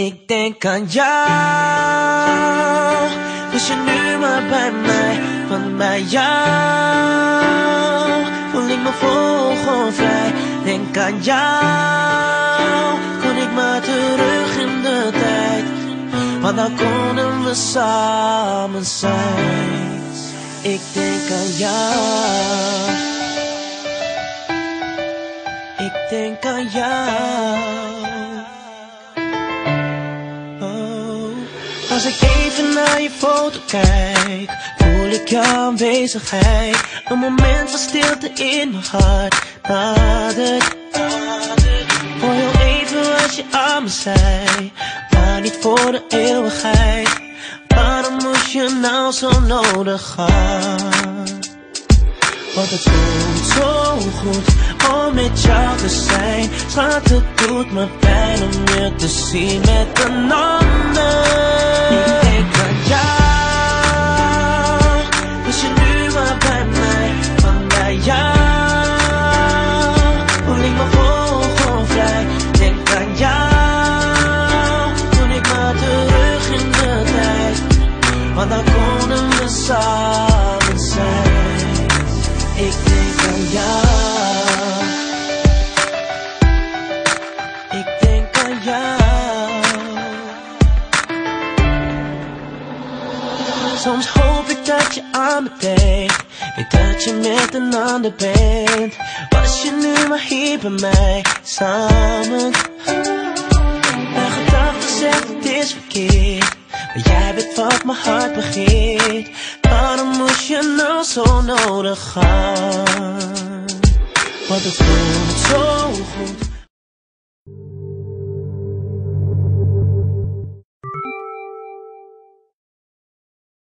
Ik denk aan jou, was je nu maar bij mij, want bij jou voel ik me vol vrij. Denk aan jou, kon ik maar terug in de tijd, want dan konden we samen zijn. Ik denk aan jou, ik denk aan jou. Als ik even naar je foto kijk, voel ik jouw aanwezigheid. Een moment van stilte in mijn hart nadert. Voor heel even als je aan me zei, maar niet voor de eeuwigheid. Waarom moest je nou zo nodig gaan? Want het voelt zo goed om met jou te zijn. Schat, het doet me pijn om je te zien met een ander. Ik denk aan jou, was je nu maar bij mij, want bij jou voel ik me vol vrij. Denk aan jou, toen ik maar terug in de tijd, want dan konden we samen zijn. Ik denk aan jou, ik denk aan jou. Soms hoop ik dat je aan me denkt, weet dat je met een ander bent. Was je nu maar hier bij mij, samen. Mijn gedachten zegt het is verkeerd, maar jij weet wat mijn hart begeert. Waarom moest je nou zo nodig gaan? Want het voelt zo